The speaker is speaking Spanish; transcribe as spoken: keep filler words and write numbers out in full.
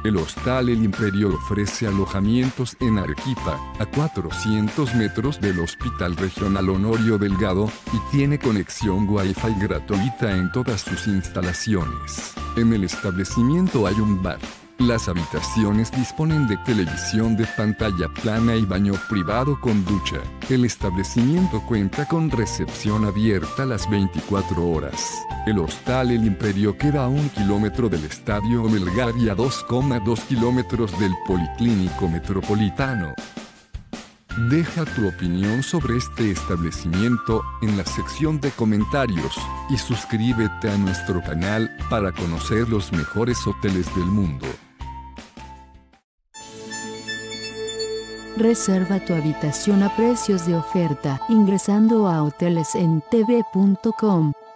El Hostal El Imperio ofrece alojamientos en Arequipa, a cuatrocientos metros del Hospital Regional Honorio Delgado, y tiene conexión Wi-Fi gratuita en todas sus instalaciones. En el establecimiento hay un bar. Las habitaciones disponen de televisión de pantalla plana y baño privado con ducha. El establecimiento cuenta con recepción abierta las veinticuatro horas. El Hostal El Imperio queda a un kilómetro del Estadio Melgar y a dos coma dos kilómetros del Policlínico Metropolitano. Deja tu opinión sobre este establecimiento en la sección de comentarios y suscríbete a nuestro canal para conocer los mejores hoteles del mundo. Reserva tu habitación a precios de oferta ingresando a hoteles en t v punto com.